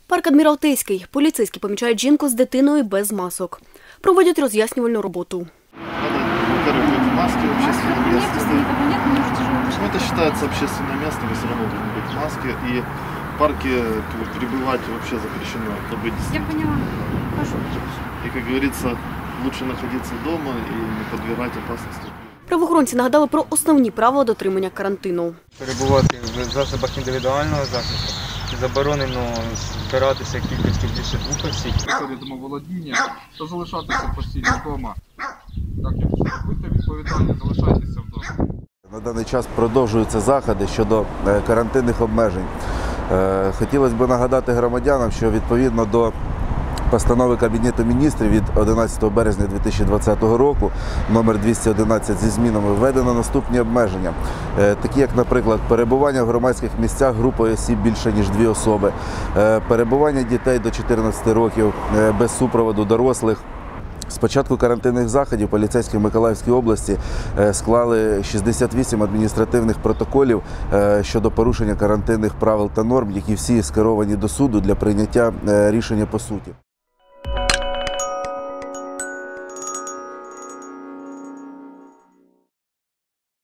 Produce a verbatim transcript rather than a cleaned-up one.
Парк Адміралтейський. Поліцейські помічають жінку з дитиною без масок. Проводять роз'яснювальну роботу. Во-первых, быть в маске в общественном месте. Почему это считается общественное место, вы все равно должны быть в маске. И в парке пребывать вообще запрещено. Быть... Я поняла. Прошу. И, как говорится, лучше находиться дома и не подвергать опасности. Правоохоронці нагадали про основні правила дотримання карантину. Перебувати в засобах індивідуального захисту. Заборонено збиратися кількістю більше двох осіб. Приходить домоволодіння, то залишатися постійно вдома. Так, якщо будьте відповідальні, залишайтеся вдома. На даний час продовжуються заходи щодо карантинних обмежень. Хотілося б нагадати громадянам, що відповідно до постанови Кабінету міністрів від одинадцятого березня дві тисячі двадцятого року номер двісті одинадцять зі змінами введено наступні обмеження, такі як, наприклад, перебування в громадських місцях групою осіб більше, ніж дві особи, перебування дітей до чотирнадцяти років без супроводу дорослих. З початку карантинних заходів поліцейські в Миколаївській області склали шістдесят вісім адміністративних протоколів щодо порушення карантинних правил та норм, які всі скеровані до суду для прийняття рішення по суті.